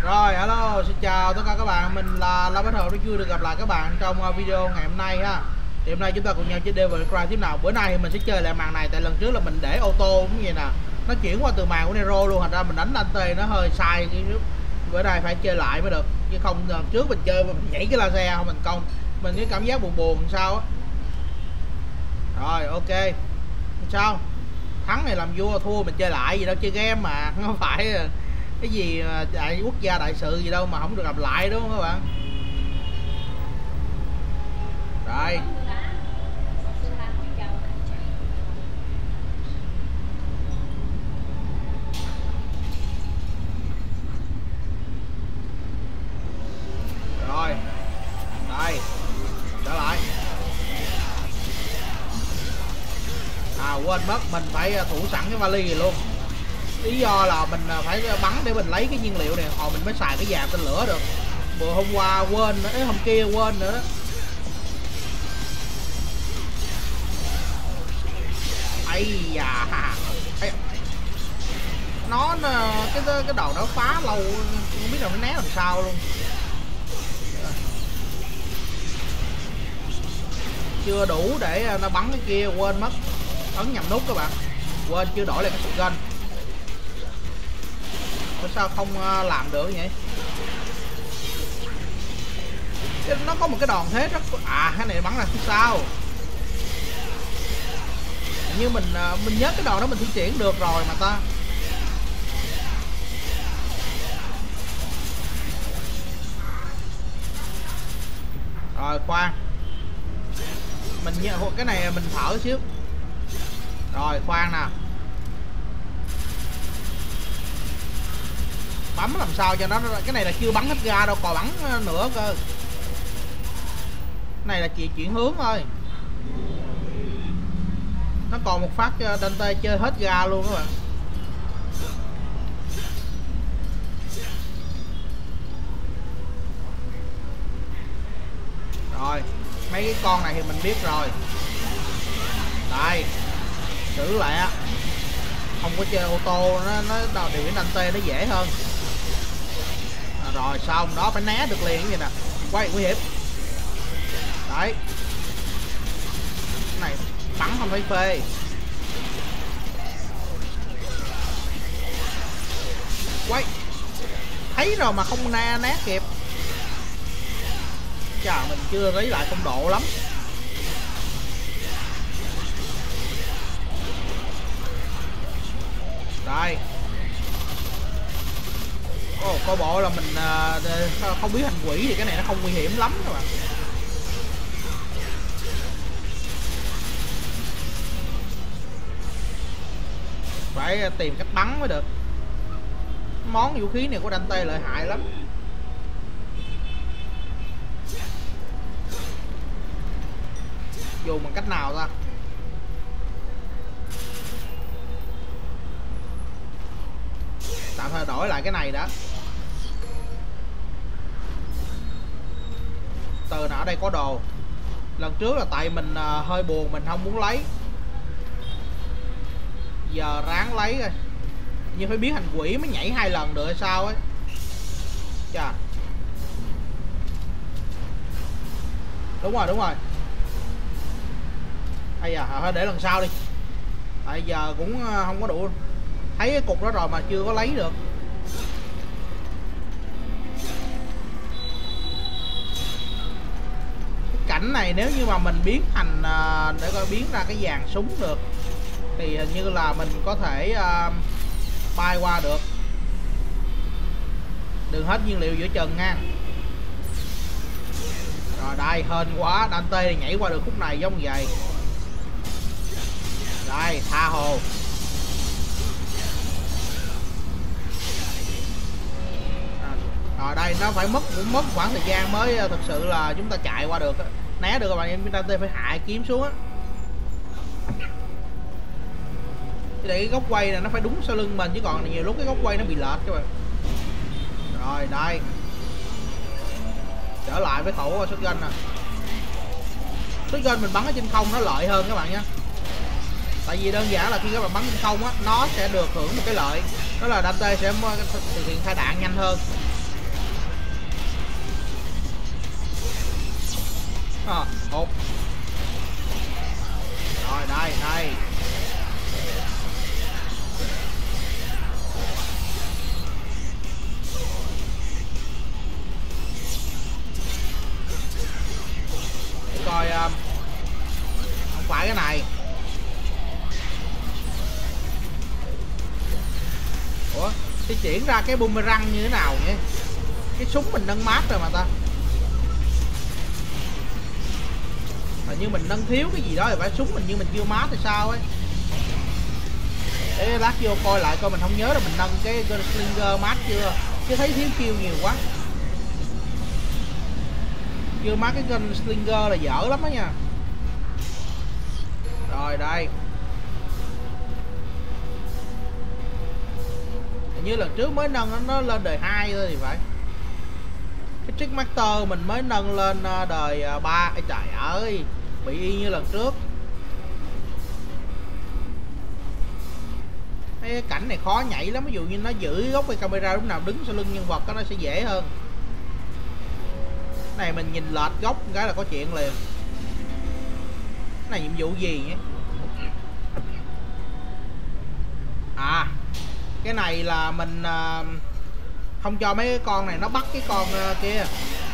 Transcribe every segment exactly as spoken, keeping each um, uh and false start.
Rồi, hello, xin chào tất cả các bạn, mình là La Bách Hợp, rất vui được gặp lại các bạn trong video ngày hôm nay ha. Thì hôm nay chúng ta cùng nhau chơi Devil Cry tiếp nào. Bữa nay thì mình sẽ chơi lại màn này, tại lần trước là mình để ô tô cũng vậy nè, nó chuyển qua từ màn của Nero luôn, thành ra mình đánh Dante nó hơi sai chút. Bữa nay phải chơi lại mới được, chứ không lần trước mình chơi mình nhảy cái laser không thành công, mình cái cảm giác buồn buồn sao á. Rồi, ok, sao thắng này làm vua, thua mình chơi lại gì đâu, chơi game mà không phải cái gì đại quốc gia đại sự gì đâu mà không được làm lại, đúng không các bạn? Rồi rồi đây trở lại. À quên mất, mình phải thủ sẵn cái vali này luôn. Lý do là mình phải bắn để mình lấy cái nhiên liệu này, hồi mình mới xài cái dàn tên lửa được. Bữa hôm qua quên nữa, hôm kia quên nữa đó. Ây da, nó cái cái đầu nó phá lâu, không biết là nó né làm sao luôn. Chưa đủ để nó bắn cái kia, quên mất ấn nhầm nút các bạn, quên chưa đổi lại cái shotgun. Sao không làm được vậy? Nó có một cái đòn thế rất, à cái này bắn ra phía sau. Như mình mình nhớ cái đòn đó mình thi triển được rồi mà ta. Rồi khoan, mình nhớ cái này mình thở xíu. Rồi khoan nè, bấm làm sao cho nó, cái này là chưa bắn hết ga đâu, còn bắn nữa cơ. Cái này là chỉ chuyển hướng thôi, nó còn một phát Dante chơi hết ga luôn các bạn. Rồi mấy cái con này thì mình biết rồi. Đây xử lại á, không có chơi ô tô, nó nó điều khiển Dante nó dễ hơn. À, rồi xong đó, phải né được liền như vậy nè. Quay nguy hiểm đấy, cái này bắn không thấy phê. Quay thấy rồi mà không na né kịp. Chà, mình chưa lấy lại phong độ lắm. Đây oh, coi bộ là mình uh, không biết hành quỷ thì cái này nó không nguy hiểm lắm các bạn. Phải tìm cách bắn mới được. Món vũ khí này của Dante lợi hại lắm. Dùng bằng cách nào ta? Tạm thời đổi lại cái này đã. Từ nào ở đây có đồ. Lần trước là tại mình uh, hơi buồn, mình không muốn lấy. Giờ ráng lấy rồi. Nhưng phải biết hành quỷ mới nhảy hai lần được hay sao ấy. Chà. Đúng rồi, đúng rồi. Bây giờ thôi để lần sau đi. Tại giờ cũng không có đủ. Thấy cái cục đó rồi mà chưa có lấy được. Cái cảnh này nếu như mà mình biến thành để coi biến ra cái dàn súng được thì hình như là mình có thể uh, bay qua được. Đừng hết nhiên liệu giữa chừng nha. Rồi đây, hên quá, Dante thì nhảy qua được khúc này giống vậy. Đây, tha hồ. Rồi đây, nó phải mất cũng mất khoảng thời gian mới thực sự là chúng ta chạy qua được, né được các bạn. Em Dante phải hạ kiếm xuống á. Để cái góc quay này nó phải đúng sau lưng mình, chứ còn nhiều lúc cái góc quay nó bị lệch các bạn. Rồi đây, trở lại với khẩu shotgun nè. Shotgun mình bắn ở trên không nó lợi hơn các bạn nhé. Tại vì đơn giản là khi các bạn bắn trên không á, nó sẽ được hưởng một cái lợi, đó là Dante sẽ thực hiện thay đạn nhanh hơn. à, hụt. Rồi đây đây, để coi um, không phải cái này. Ủa thì chuyển ra cái boomerang như thế nào vậy? Cái súng mình nâng mát rồi mà ta. Hình như mình nâng thiếu cái gì đó, thì phải súng mình như mình chưa mát thì sao ấy. Để lát vô coi lại coi mình không nhớ là mình nâng cái Gunslinger mát chưa, chứ thấy thiếu chiêu nhiều quá. Chưa mát cái Gunslinger là dở lắm đó nha. Rồi đây, hình như lần trước mới nâng nó, nó lên đời hai thôi thì phải. Cái Trickmaster mình mới nâng lên đời ba. Ê trời ơi, bị y như lần trước. Cái cảnh này khó nhảy lắm, ví dụ như nó giữ góc cái camera lúc nào đứng sau lưng nhân vật đó, nó sẽ dễ hơn. Cái này mình nhìn lệch góc cái là có chuyện liền. Cái này nhiệm vụ gì nhé? À, cái này là mình uh, không cho mấy cái con này nó bắt cái con uh, kia.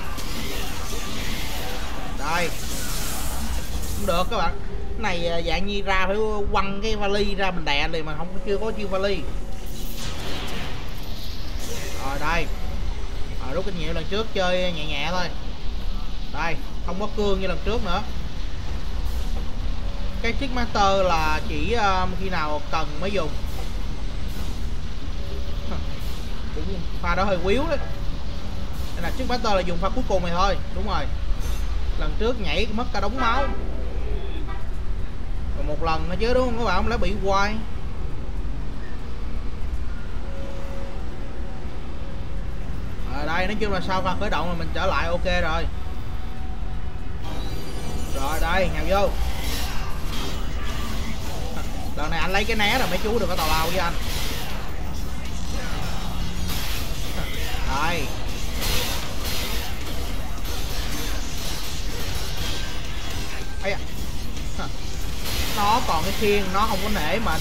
Đây, không được các bạn. Cái này dạng như ra phải quăng cái vali ra mình đè liền, mà không chưa có chiêu vali. Rồi đây, rồi rút kinh nghiệm lần trước chơi nhẹ nhẹ thôi. Đây, không có cương như lần trước nữa. Cái Trickmaster là chỉ uh, khi nào cần mới dùng. Cũng pha đó hơi quýu đấy. Đây là Trickmaster là dùng pha cuối cùng này thôi. Đúng rồi, lần trước nhảy mất cả đống máu. Còn một lần thôi chứ đúng không các bạn, không lẽ bị hoài. Ở đây nói chung là sau pha khởi động là mình trở lại ok rồi. Rồi đây, nhào vô. Lần này anh lấy cái né rồi mấy chú đừng có tào lao với anh. Đây, ấy à, nó còn cái khiên, nó không có nể mình.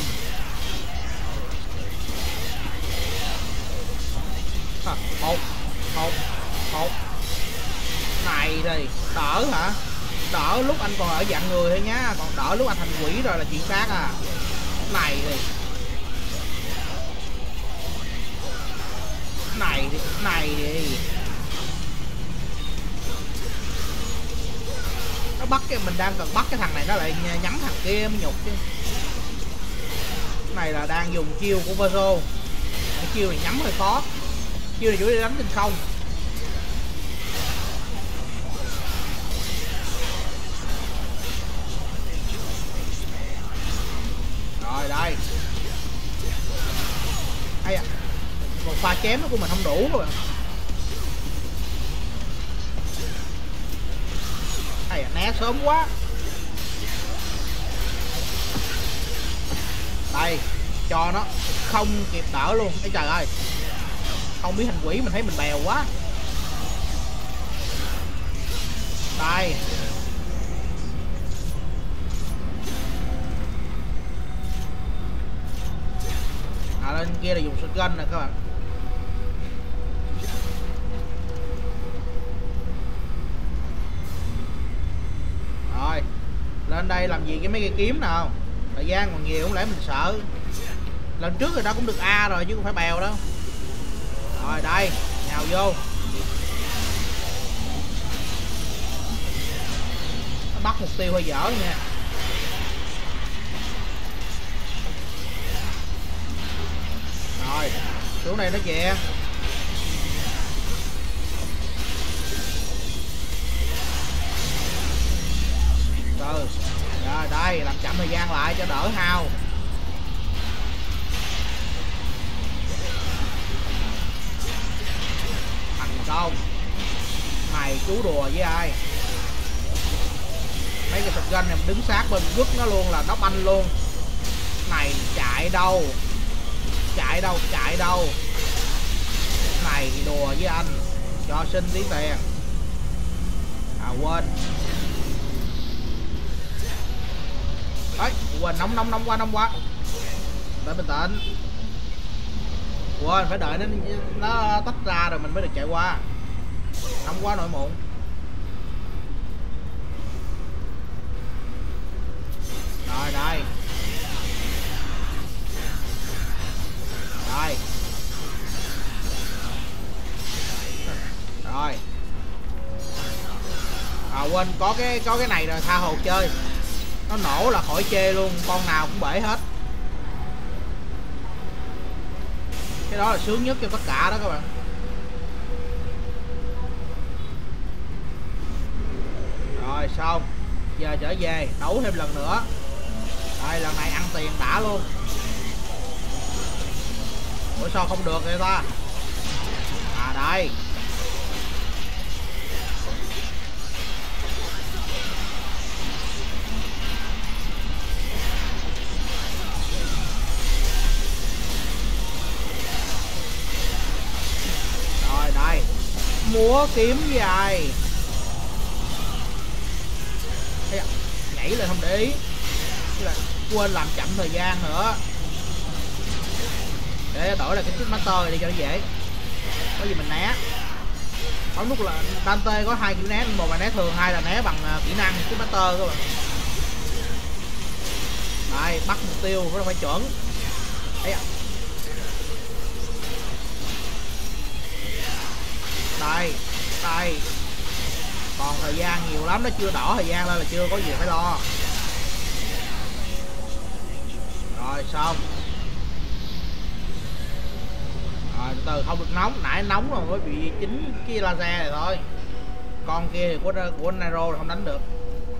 Một một một này thì đỡ hả? Đỡ lúc anh còn ở dạng người thôi nhá, còn đỡ lúc anh thành quỷ rồi là chuyện khác à. Này thì này thì này thì nó bắt cái mình đang cần bắt cái thằng này, nó lại nhắm thằng kia mới nhục chứ. Cái này là đang dùng chiêu của Verso. Cái chiêu này nhắm hơi khó. Chiêu này chủ yếu đánh trên không. Rồi đây. Hay à, một pha chém nó của mình không đủ các bạn. Hay à, né sớm quá. Đây, cho nó không kịp đỡ luôn. Ê trời ơi, không biết hành quỷ mình thấy mình bèo quá. Đây, à lên kia là dùng shotgun nè các bạn. Rồi lên đây làm gì cái mấy cây kiếm nào, thời gian còn nhiều không lẽ mình sợ. Lần trước người ta cũng được A rồi chứ không phải bèo đâu. Rồi đây, nhào vô. Nó bắt mục tiêu hơi dở nha. Rồi xuống đây nó chè. Từ rồi đây, làm chậm thời gian lại cho đỡ hao. Thành công. Mày chú đùa với ai? Mấy cái shotgun này mình đứng sát bên quất nó luôn là nó banh luôn. Này chạy đâu? Chạy đâu? Chạy đâu? Này thì đùa với anh. Cho xin tí tiền. À quên, Đấy, quên, nóng nóng nóng quá, nóng quá. Để bình tĩnh. Quên, phải đợi nó nó tách ra rồi mình mới được chạy qua. Nóng quá nổi mụn. Rồi đây. Rồi. Rồi. À quên, có cái có cái này rồi, tha hồ chơi. Nó nổ là khỏi chê luôn, con nào cũng bể hết. Cái đó là sướng nhất cho tất cả đó các bạn. Rồi xong. Giờ trở về đấu thêm lần nữa. Đây, lần này ăn tiền đã luôn. Ủa sao không được vậy ta? À đây. Rồi đây. Múa kiếm dài. Ê, nhảy lên không để ý. Quên làm chậm thời gian nữa. Để đổi lại cái chiếc master đi cho nó dễ. Có gì mình né. Bấm nút là Dante có hai kiểu né, một là né thường, hai là né bằng kỹ năng chiếc master các bạn. Đây, bắt mục tiêu nó phải chuẩn. Đấy à. Đây, đây. Còn thời gian nhiều lắm, nó chưa đỏ thời gian lên là chưa có gì phải lo. Rồi xong. Rồi từ từ, không được nóng, nãy nóng rồi mới bị chính cái laser này thôi. Con kia thì của của Nero là không đánh được.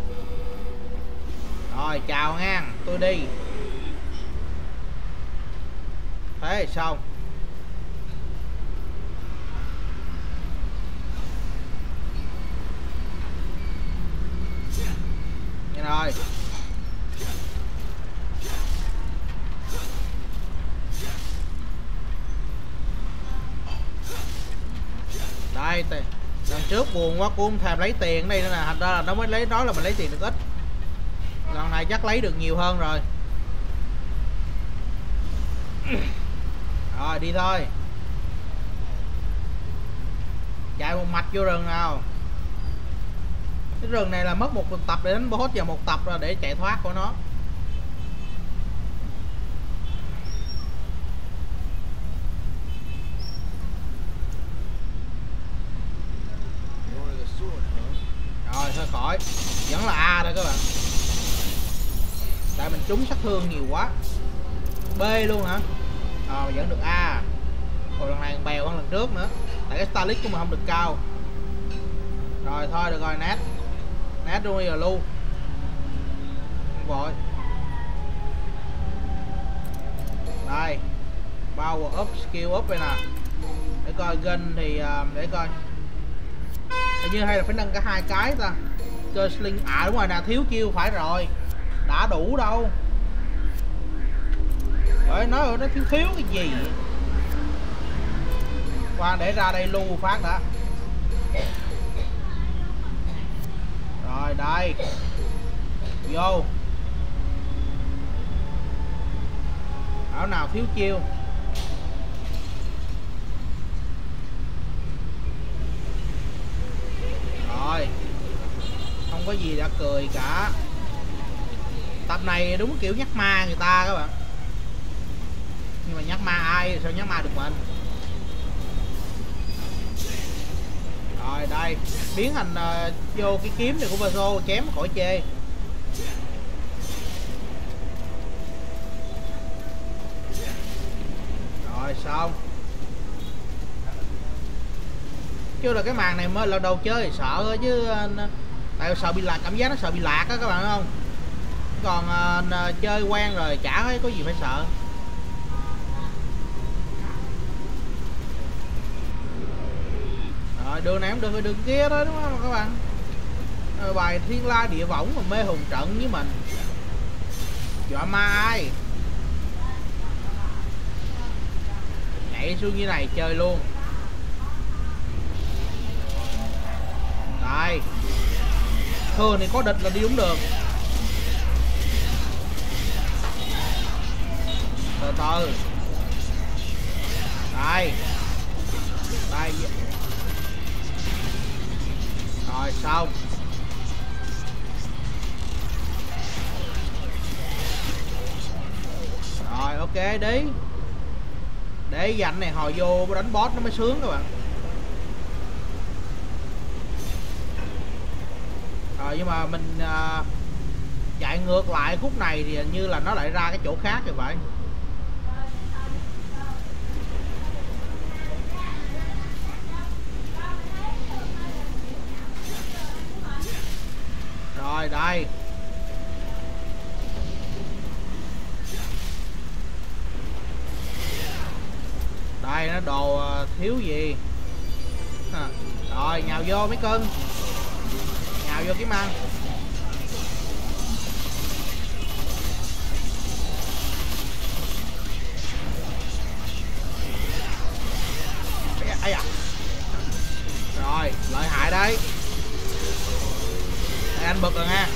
Rồi chào ngang, tôi đi. Thế xong. Nghe rồi. Đây, lần trước buồn quá, cũng không thèm lấy tiền đây nữa nè, thành ra là nó mới lấy, nói là mình lấy tiền được ít. Lần này chắc lấy được nhiều hơn rồi. Rồi đi thôi. Chạy một mạch vô rừng nào. Cái rừng này là mất một tập để đánh boss và một tập là để chạy thoát của nó. Rồi thôi khỏi. Vẫn là A thôi các bạn. Tại mình trúng sát thương nhiều quá. B luôn hả? Ờ à, vẫn được A. Rồi lần này bèo hơn lần trước nữa. Tại cái Starlix của mình không được cao. Rồi thôi được rồi, nát. Nát luôn bây giờ luôn. Không vội. Đây. Power up, skill up đây nè. Để coi gun thì để coi. Hình như hay là phải nâng cả hai cái ta. Cơ sling, à đúng rồi nè, thiếu chiêu phải rồi. Đã đủ đâu. Bởi nói rồi, nó thiếu thiếu cái gì. Khoan để ra đây lưu phát đã. Rồi đây. Vô. Ảo nào thiếu chiêu. Rồi. Không có gì đã cười cả. Tập này đúng kiểu nhắc ma người ta các bạn. Nhưng mà nhắc ma ai, sao nhắc ma được mình. Rồi đây. Biến thành uh, vô cái kiếm này của Vazo, chém khỏi chê. Rồi xong. Chứ là cái màn này mới lần đầu chơi thì sợ thôi chứ. Tại sợ bị lạc, cảm giác nó sợ bị lạc á các bạn, không? Còn uh, chơi quen rồi chả có gì phải sợ. Rồi đường này cũng được, đường kia đó đúng không các bạn? Rồi, bài Thiên La Địa Võng mà mê hồn trận với mình. Dọa ma ai. Nhảy xuống như này chơi luôn. Đây. Thường thì có địch là đi đúng đường. từ. Đây. Đây. Rồi xong. Rồi ok đi. Để dành này hồi vô đánh boss nó mới sướng các bạn. Rồi nhưng mà mình à, chạy ngược lại khúc này thì hình như là nó lại ra cái chỗ khác rồi vậy. Rồi đây. Đây nó đồ thiếu gì à. Rồi nhào vô mấy cưng, nhào vô kiếm ăn. Ấy à. Rồi lợi hại đấy. Đây, anh bực rồi nha.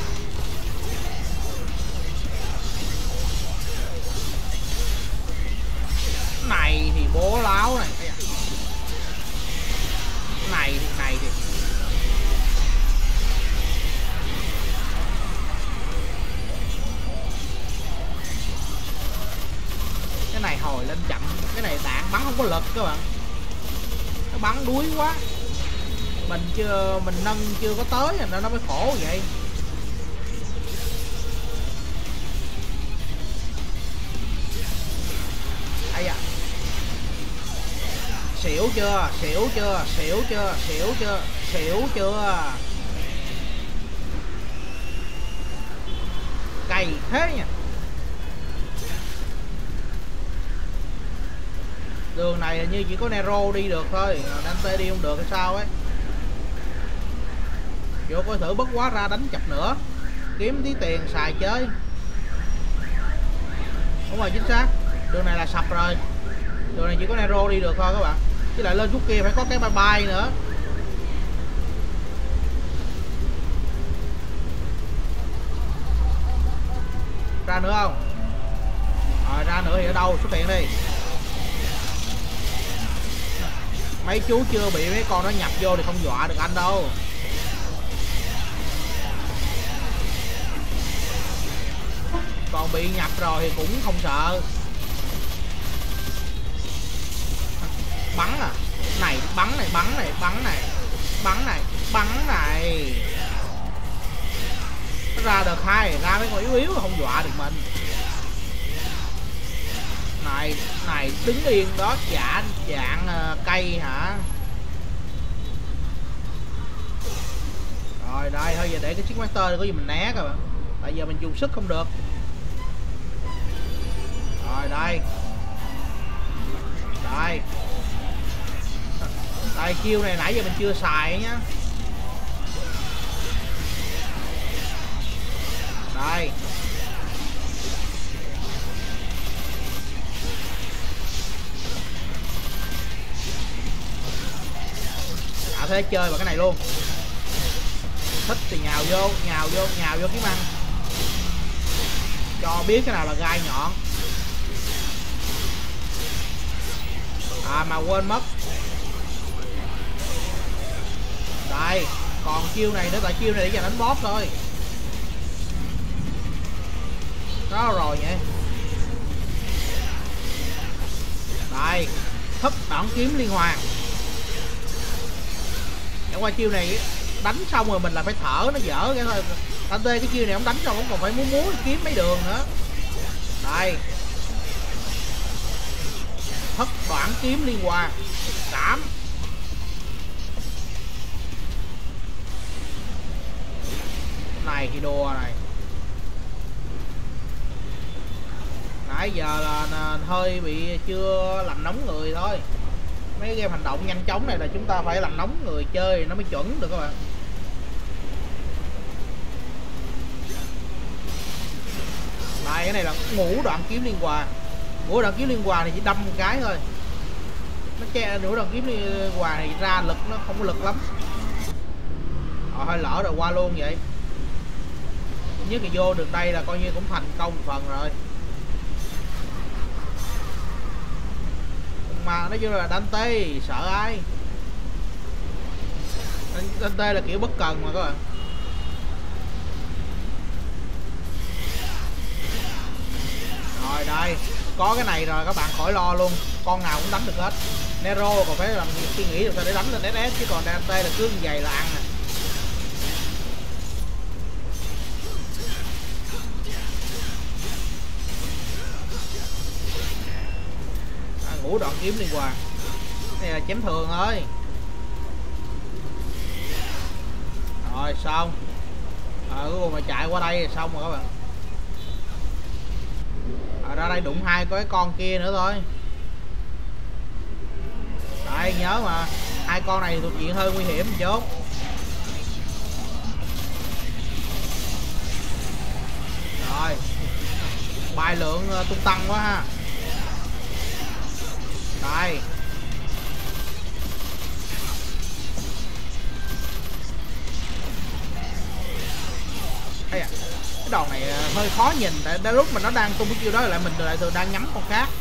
Này thì bố láo này. Này thì này thì cái này hồi lên chậm, cái này đạn bắn không có lực các bạn, nó bắn đuối quá, mình chưa mình nâng chưa có tới nên nó mới khổ vậy. Ây da. Xỉu chưa, xỉu chưa, xỉu chưa, xỉu chưa, xỉu chưa. Cày thế nha. Đường này hình như chỉ có Nero đi được thôi, Dante đi không được hay sao ấy. Vô coi thử bất quá ra đánh chập nữa, kiếm tí tiền xài chơi. Đúng rồi, chính xác. Đường này là sập rồi. Đường này chỉ có Nero đi được thôi các bạn. Chứ lại lên chút kia phải có cái bye bye nữa. Ra nữa không? Rồi ra nữa thì ở đâu xuất hiện đi. Mấy chú chưa bị mấy con nó nhập vô thì không dọa được anh đâu. Còn bị nhập rồi thì cũng không sợ. Bắn à. Này bắn này, bắn này, bắn này, bắn này, bắn này. Nó ra được hai, ra mấy con yếu yếu không dọa được mình. Này, này đứng yên đó, dạng dạng uh, cây hả? Rồi đây thôi, giờ để cái chiếc master có gì mình né các bạn. Tại giờ mình dùng sức không được. Rồi đây. Đây. Đây chiêu này nãy giờ mình chưa xài nhá. Đây. À thế chơi vào cái này luôn. Thích thì nhào vô, nhào vô, nhào vô kiếm ăn. Cho biết cái nào là gai nhọn. À mà quên mất. Đây, còn chiêu này nữa, tại chiêu này để dành đánh boss thôi. Đó rồi nhỉ. Đây, thức đoạn kiếm liên hoàn. Chẳng qua chiêu này đánh xong rồi mình là phải thở nó dở cái thôi. Dante cái chiêu này không đánh xong cũng còn phải muốn múa kiếm mấy đường nữa. Đây. Thất đoạn kiếm liên hoàn. Cảm. Này thì đùa này. Nãy giờ là hơi bị chưa làm nóng người thôi. Mấy game hành động nhanh chóng này là chúng ta phải làm nóng người chơi nó mới chuẩn được các bạn. Đây cái này là ngũ đoạn kiếm liên hoàn. Ngũ đoạn kiếm liên hoàn thì chỉ đâm một cái thôi. Nó che ngũ đoạn kiếm liên hoàn thì ra lực nó không có lực lắm. Ờ hơi lỡ rồi qua luôn vậy. Nhất là vô được đây là coi như cũng thành công một phần rồi. mà nói chung là Dante sợ ai. Dante là kiểu bất cần mà các bạn. Rồi đây, có cái này rồi các bạn khỏi lo luôn, con nào cũng đánh được hết. Nero còn phải làm suy nghĩ làm sao để đánh lên ét ét, chứ còn Dante là cứ như vậy là ăn nè. À, ngủ đoạn kiếm liên quan. Đây là chém thường thôi. Rồi xong. Ờ cuối cùng mà chạy qua đây là xong rồi các bạn. À, ra đây đụng hai cái con kia nữa thôi. Đấy nhớ mà, hai con này thuộc diện hơi nguy hiểm một chút. Rồi bài lượng uh, tung tăng quá ha. Đây à, cái đòn này hơi khó nhìn, tại đến lúc mà nó đang tung cái chiêu đó lại mình lại thường đang nhắm con khác.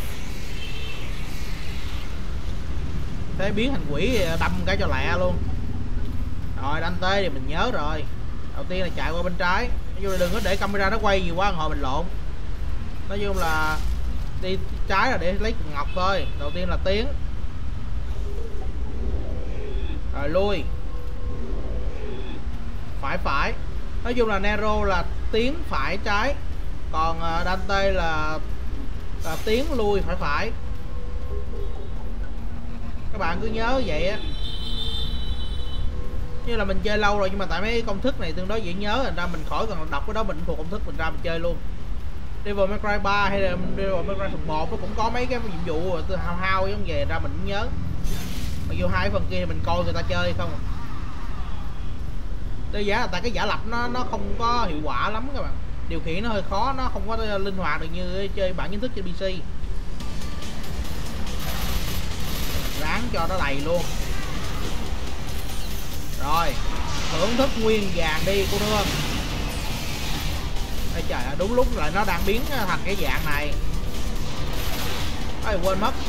Thế biến thành quỷ đâm cái cho lẹ luôn. Rồi Dante thì mình nhớ rồi. Đầu tiên là chạy qua bên trái, nói chung là đừng có để camera nó quay nhiều quá hồi mình lộn. Nói chung là đi trái là để lấy cục ngọc thôi. Đầu tiên là tiến, rồi lui, phải phải. Nói chung là Nero là tiến phải trái, còn Dante là, là tiến lui phải phải. Các bạn cứ nhớ vậy á. Như là mình chơi lâu rồi nhưng mà tại mấy công thức này tương đối dễ nhớ, thành ra mình khỏi cần đọc cái đó, mình thuộc công thức mình ra mình chơi luôn. Devil May Cry ba hay là Devil May Cry phần một nó cũng có mấy cái nhiệm vụ từ hao hao giống về ra mình cũng nhớ. Mặc dù hai phần kia thì mình coi người ta chơi không. Đơn giản là tại cái giả lập nó nó không có hiệu quả lắm các bạn. Điều khiển nó hơi khó, nó không có linh hoạt được như chơi bản chính thức trên pê xê. Ráng cho nó đầy luôn. Rồi thưởng thức nguyên vàng đi cô nương. Ê trời ơi, đúng lúc lại nó đang biến thành cái dạng này. Ôi quên mất.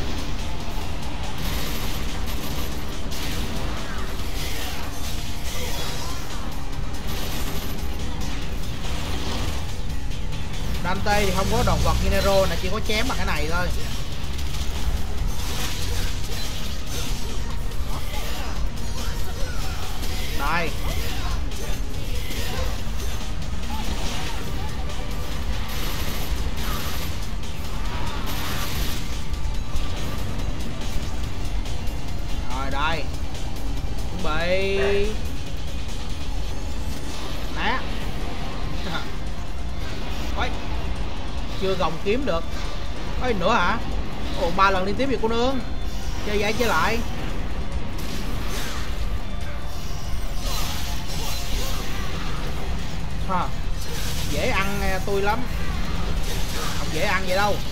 Dante thì không có động vật như Nero, là chỉ có chém bằng cái này thôi. Đây. Rồi đây. Chuẩn bị. Né. Ôi. Chưa gồng kiếm được. Ôi nữa hả? Ồ ba lần liên tiếp vậy cô nương. Chơi vậy chơi lại. À, dễ ăn tôi lắm, không dễ ăn vậy đâu.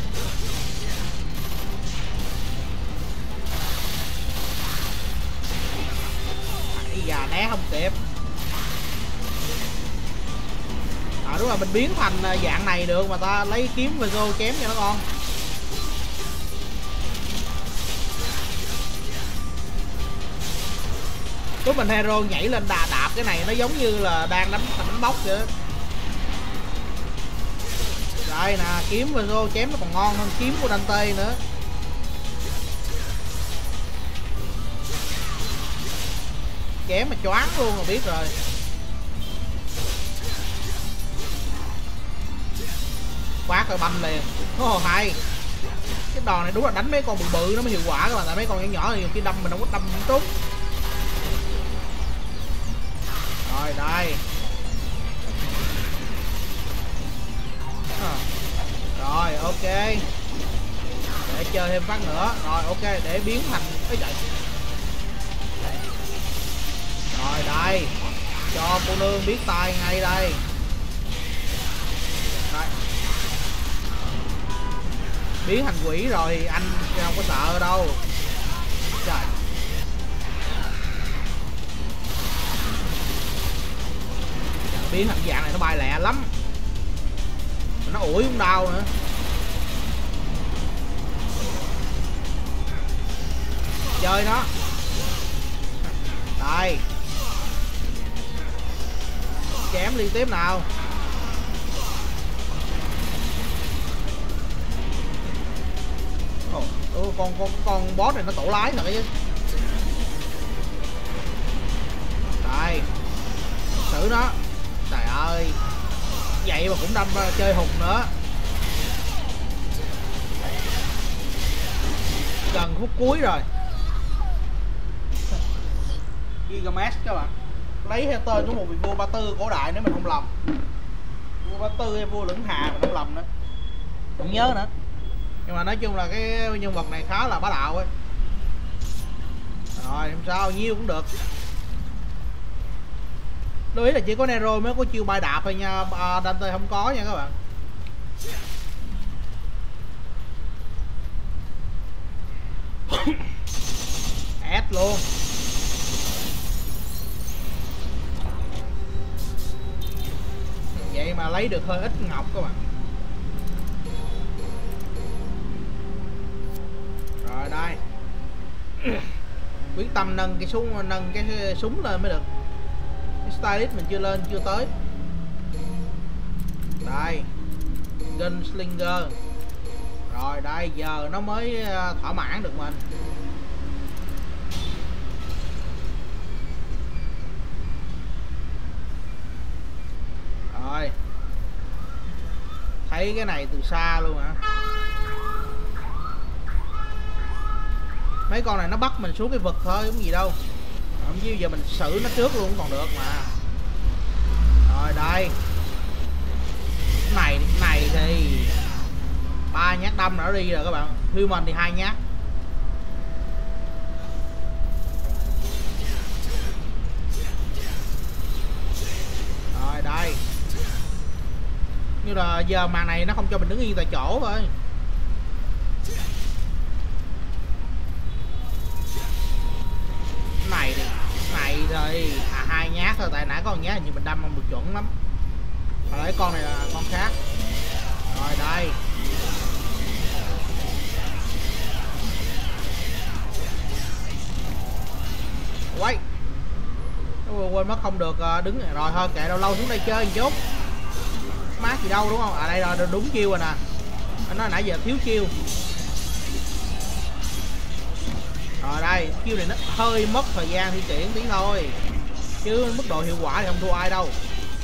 Ý già né không kịp. À đúng rồi, mình biến thành dạng này được mà ta lấy kiếm và vô chém cho nó ngon. Lúc mình hero nhảy lên đà đạp cái này nó giống như là đang đánh đánh bóc vậy đó. Đây nè, kiếm và vô chém nó còn ngon hơn kiếm của Dante nữa. Chém mà choáng luôn mà biết rồi. Quát rồi banh liền. Ồ oh, hay. Cái đòn này đúng là đánh mấy con bự bự nó mới hiệu quả các bạn, tại mấy con nhỏ nhỏ thì khi đâm mình không có đâm không trúng. Rồi đây. À. Rồi ok. Để chơi thêm phát nữa. Rồi ok, để biến thành cái vậy. Rồi đây. Cho cô nương biết tay ngay đây. Đây. Biến thành quỷ rồi anh không có sợ đâu. Trời. Biến thành dạng này nó bay lẹ lắm, nó ủi cũng đau nữa. chơi nó. Đây, chém liên tiếp nào. Ồ, con con con boss này nó tổ lái thật chứ. Đây, xử nó. Trời ơi, vậy mà cũng đâm chơi hùng nữa. Gần phút cuối rồi. Gilgamesh các bạn, lấy theo tên của một vị vua Ba Tư cổ đại nếu mình không lầm. Vua Ba Tư hay vua Lưỡng Hà mình không lầm nữa, không nhớ nữa. Nhưng mà nói chung là cái nhân vật này khá là bá đạo ấy. Rồi không sao, nhiêu cũng được. Lưu ý là chỉ có Nero mới có chiêu bay đạp thôi nha, à, Dante không có nha các bạn. ét luôn. Vậy mà lấy được hơi ít ngọc các bạn. Rồi đây. Quyết tâm nâng cái súng nâng cái súng lên mới được. Cái stylist mình chưa lên, chưa tới. Đây. Gunslinger. Rồi đây, giờ nó mới thỏa mãn được mình. Rồi. Thấy cái này từ xa luôn hả? Mấy con này nó bắt mình xuống cái vực thôi, không gì đâu. Không chứ giờ mình xử nó trước luôn cũng còn được mà. Rồi đây. Này này thì ba nhát đâm nó đi rồi các bạn. Human thì hai nhát. Rồi đây. Như là giờ màn này nó không cho mình đứng yên tại chỗ thôi. Này thì này rồi à, hai nhát thôi, tại nãy có một nhát hình như mình đâm không được chuẩn lắm. Hồi đấy con này là con khác. Rồi đây. Quay. Quên mất không được đứng rồi, thôi kệ, đâu lâu xuống đây chơi một chút. Mát gì đâu đúng không? À đây rồi, đúng chiêu rồi nè. Anh nói nãy giờ thiếu chiêu. Rồi đây, chiêu này nó hơi mất thời gian thi triển tí thôi, chứ mức độ hiệu quả thì không thua ai đâu.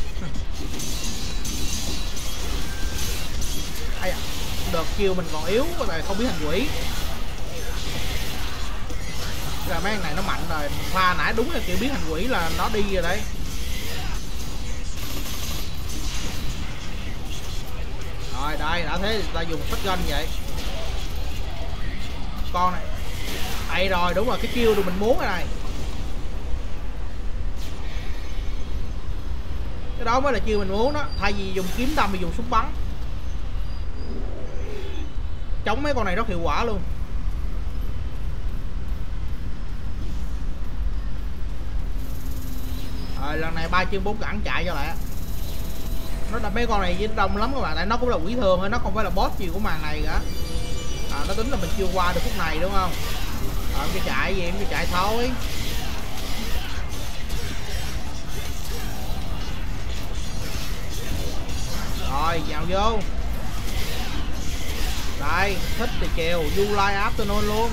Ai à, đợt chiêu mình còn yếu, tại không biết hành quỷ. Là mấy con này nó mạnh rồi, pha nãy đúng là kiểu biết hành quỷ là nó đi rồi đấy. Rồi đây, đã thế ta dùng shotgun vậy. Con này đây rồi, đúng rồi, cái chiêu mình muốn cái này. Cái đó mới là chiêu mình muốn đó, thay vì dùng kiếm đâm thì dùng súng bắn. Chống mấy con này rất hiệu quả luôn. Rồi lần này ba chân bốn cẳng chạy cho lại. Nó là mấy con này đông lắm các bạn, tại nó cũng là quỷ thường thôi, nó không phải là boss gì của màn này cả. À, nó tính là mình chưa qua được khúc này đúng không? Rồi em cho chạy gì, em cho chạy thôi. Rồi vào vô. Đây, thích thì chiều, July Afternoon luôn.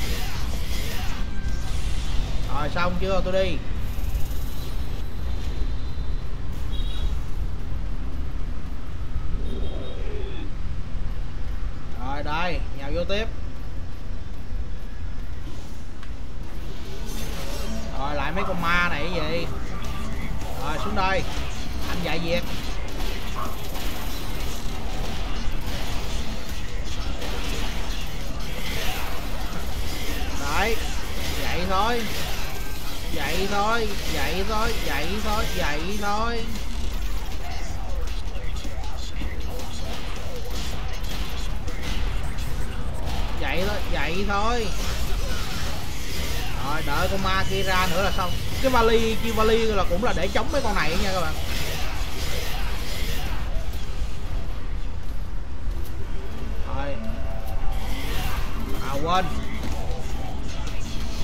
Rồi xong chưa, tôi đi. Rồi đây, nhào vô tiếp. Rồi lại mấy con ma này cái gì. Rồi xuống đây. Anh dạy việc. Đấy. Vậy thôi. Vậy thôi, vậy thôi, vậy thôi, vậy thôi. Vậy thôi, vậy thôi. Rồi đợi con ma kia ra nữa là xong. Cái vali, chiêu vali là cũng là để chống mấy con này nha các bạn. Rồi. À quên.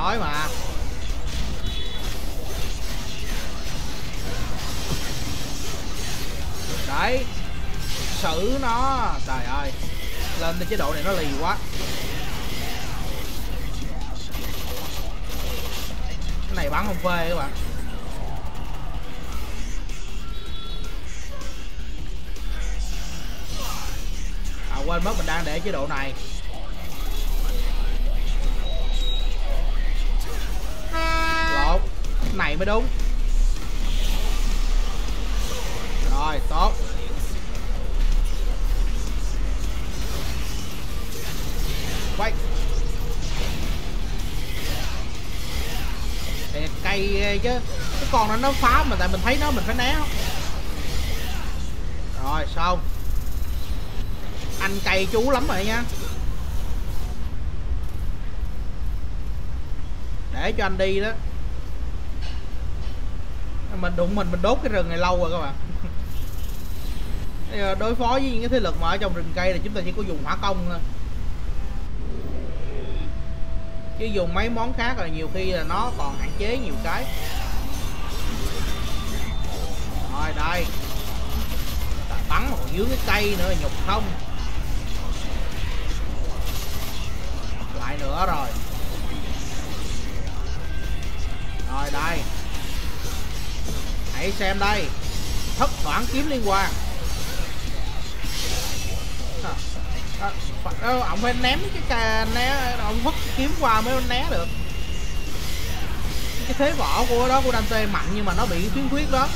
nói mà. Đấy, xử nó. Trời ơi, lên cái chế độ này nó lì quá. Cái này bắn không phê các bạn. À quên mất mình đang để chế độ này. Lộn, này mới đúng. Rồi, tốt. Quay. Thì cây chứ. Cái con đó nó phá mà tại mình thấy nó mình phải né. Rồi, xong. Anh cày chú lắm rồi nha. Để cho anh đi đó. Mình đụng mình mình đốt cái rừng này lâu rồi các bạn. Đối phó với những cái thế lực mà ở trong rừng cây là chúng ta chỉ có dùng hỏa công thôi. Chứ dùng mấy món khác là nhiều khi là nó còn hạn chế nhiều cái. Rồi đây. Bắn mà còn dưới cái cây nữa nhục không. Lại nữa rồi. Rồi đây. Hãy xem đây. Thất toản kiếm liên quan. À, à, ông phải ném cái cà né, ông vứt kiếm qua mới né được. Cái thế võ của đó của Dante mạnh nhưng mà nó bị khiếm khuyết đó.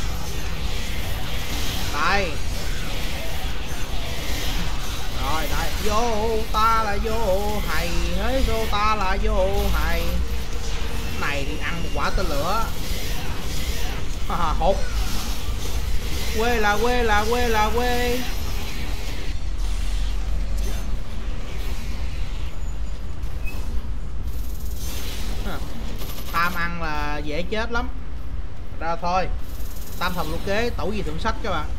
Đây. Rồi đây, vô ta là vô hầy, thế vô ta là vô hầy. Này thì ăn một quả tên lửa. À, hụt. Quê là quê là quê là quê. Tham ăn là dễ chết lắm. Ra thôi. Tam thập lục kế tẩu gì thượng sách các bạn.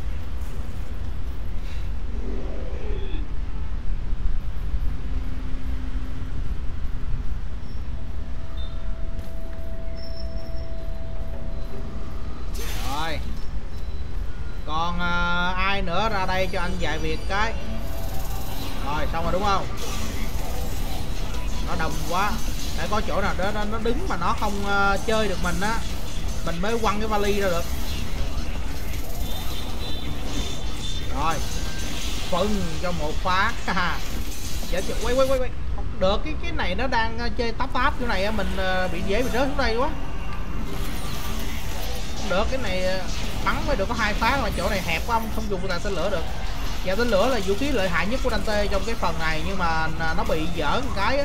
Rồi. Còn uh, ai nữa ra đây cho anh vài việc cái. Rồi xong rồi đúng không? Nó đông quá. Để có chỗ nào đó nó đứng mà nó không uh, chơi được mình á, mình mới quăng cái vali ra được. Rồi phân cho một phát. Dạ, quay quay quay quay không được. Cái cái này nó đang chơi táp táp chỗ này mình uh, bị dễ bị rớt xuống đây quá. Không được, cái này bắn mới được có hai phát mà chỗ này hẹp quá, không không dùng tàn tên lửa được. Và tên lửa là vũ khí lợi hại nhất của Dante trong cái phần này nhưng mà nó bị dở một cái á.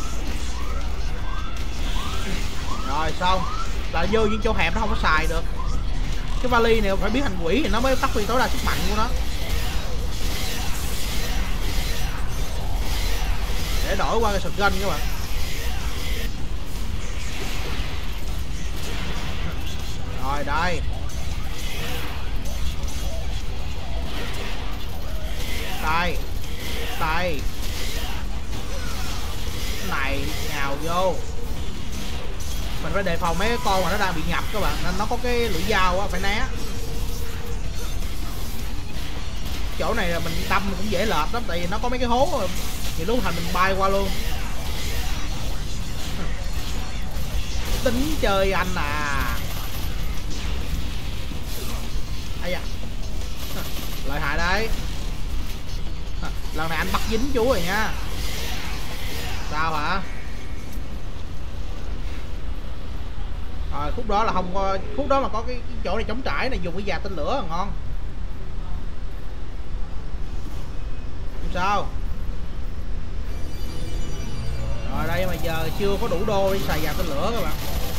Rồi xong là vô những chỗ hẹp nó không có xài được. Cái vali này phải biến thành quỷ thì nó mới phát huy tối đa sức mạnh của nó. Để đổi qua cái shotgun các bạn. Rồi đây. Đây. Đây. Này nhào vô. Mình phải đề phòng mấy cái con mà nó đang bị nhập các bạn, nên nó có cái lưỡi dao á, phải né. Chỗ này là mình đâm cũng dễ lệch lắm, tại vì nó có mấy cái hố rồi. Thì lúc thành mình bay qua luôn. Tính chơi anh à. Ây da. Lợi hại đấy. Lần này anh bắt dính chú rồi nha. Sao hả? Rồi khúc đó là không có, khúc đó là có cái, cái chỗ này trống trải này, dùng cái già tên lửa là ngon. Không sao. Rồi đây mà giờ chưa có đủ đô đi xài già tên lửa các bạn.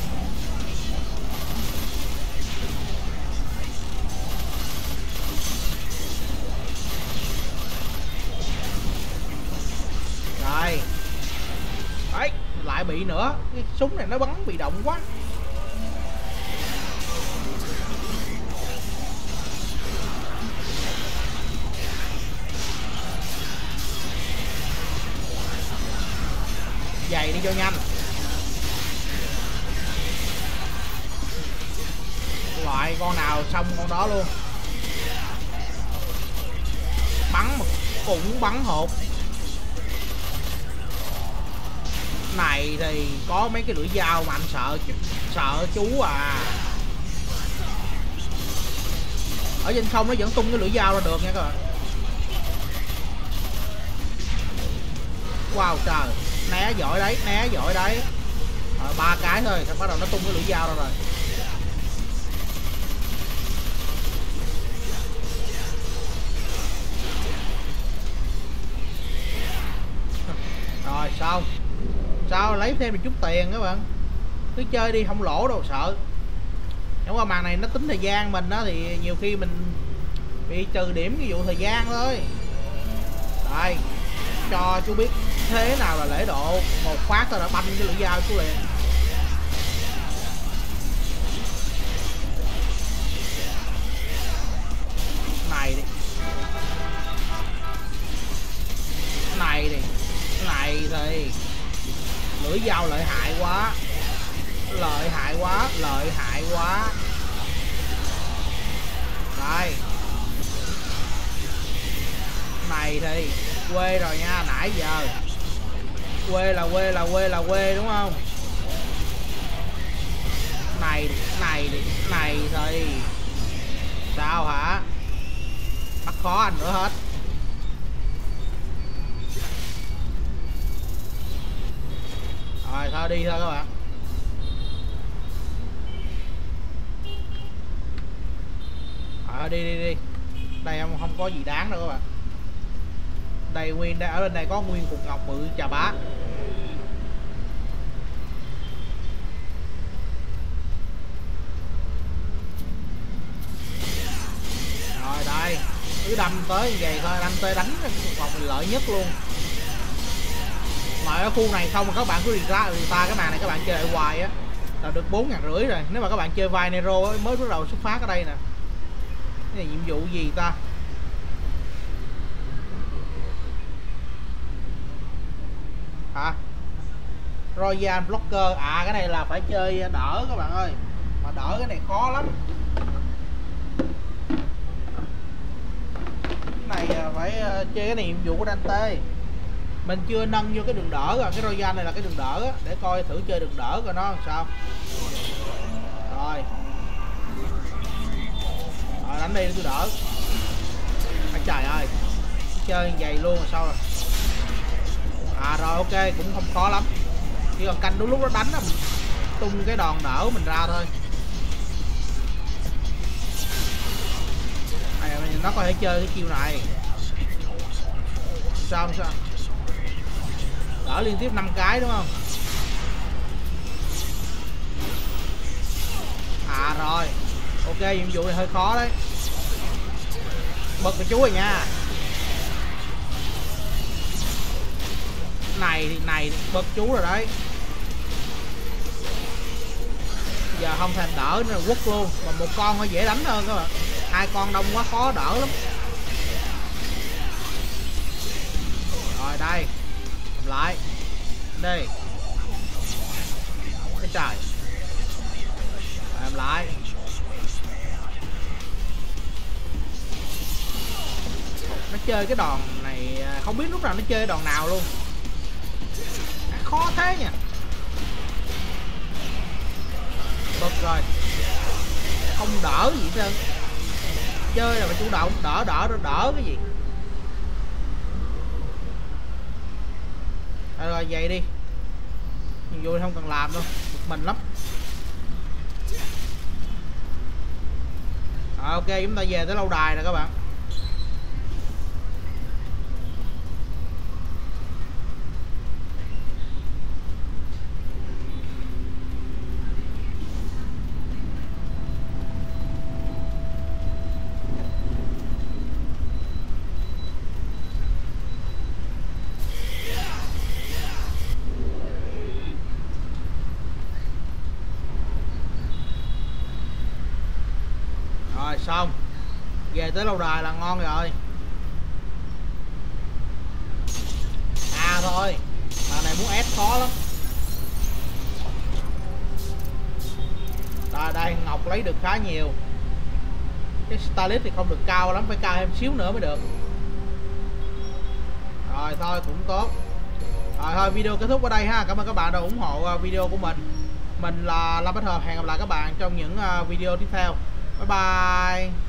Rồi. Đấy, lại bị nữa. Cái súng này nó bắn bị động quá. Dày đi cho nhanh. loại con nào xong con đó luôn. Bắn cũng bắn hột. Này thì có mấy cái lưỡi dao mà anh sợ sợ chú à. Ở trên không nó vẫn tung cái lưỡi dao ra được nha các bạn. Wow trời, né giỏi đấy, né giỏi đấy. Rồi, ba cái thôi, bắt đầu nó tung cái lưỡi dao ra rồi. Rồi xong. Sao lấy thêm một chút tiền các bạn. Cứ chơi đi không lỗ đâu sợ. Nhưng mà màn này nó tính thời gian mình đó thì nhiều khi mình bị trừ điểm cái vụ thời gian thôi. Đây, cho chú biết thế nào là lễ độ. Một phát thôi đã banh cái lưỡi dao chú liền. Này đi. Này đi. Này thì lưỡi dao lợi hại quá. Lợi hại quá, lợi hại quá. Đây. Này thì quê rồi nha, nãy giờ quê là quê là quê là quê đúng không? Này này này thì sao hả? Bắt khó anh nữa hết. Rồi thôi đi thôi các bạn. Rồi đi đi đi. Đây không không có gì đáng đâu các bạn. Đây nguyên đây, ở bên đây có nguyên cục ngọc bự chà bá. Rồi đây, cứ đâm tới như vậy thôi, đâm tới đánh cái cục ngọc mình lợi nhất luôn. Mà ở khu này không mà các bạn cứ đi ra đi ta cái màn này các bạn chơi lại hoài á là được bốn ngàn rưỡi rồi. Nếu mà các bạn chơi vai Nero á, mới bắt đầu xuất phát ở đây nè. Cái này nhiệm vụ gì ta? Hả? Royal Blocker. À cái này là phải chơi đỡ các bạn ơi. Mà đỡ cái này khó lắm. Cái này phải chơi cái này nhiệm vụ của Dante. Mình chưa nâng vô cái đường đỡ rồi. Cái Royal này là cái đường đỡ á. Để coi thử chơi đường đỡ coi nó làm sao. Rồi. Rồi đánh đi tôi đỡ. À, trời ơi. Chơi như vậy luôn rồi sao rồi. À rồi ok, cũng không khó lắm. Chỉ cần canh đúng lúc nó đánh là mình tung cái đòn đỡ mình ra thôi. À, nó có thể chơi cái chiêu này. Sao sao? Đỡ liên tiếp năm cái đúng không? À rồi. Ok, nhiệm vụ này hơi khó đấy. Bật cái chú rồi nha. Này thì này bật chú rồi đấy. Giờ không thành đỡ nữa, quất luôn. Mà một con hơi dễ đánh hơn các bạn. Hai con đông quá khó đỡ lắm. Rồi đây. Làm lại. Đây. Cái trời. Làm lại. Nó chơi cái đòn này không biết lúc nào nó chơi đòn nào luôn. Khó thế nha. Bật rồi. Không đỡ gì hết trơn. Chơi là phải chủ động. Đỡ đỡ đỡ cái gì. Rồi, rồi vậy đi. Nhưng vui không cần làm đâu. Bực mình lắm. À, ok chúng ta về tới lâu đài rồi các bạn. Rồi xong. Về tới lâu đài là ngon rồi. À thôi. Mà này muốn ép khó lắm. Đây. À đây ngọc lấy được khá nhiều. Cái Starlit thì không được cao lắm, phải cao thêm xíu nữa mới được. Rồi thôi cũng tốt. Rồi thôi video kết thúc ở đây ha. Cảm ơn các bạn đã ủng hộ video của mình. Mình là Lâm Bách Hợp, hẹn gặp lại các bạn trong những video tiếp theo. Bye bye.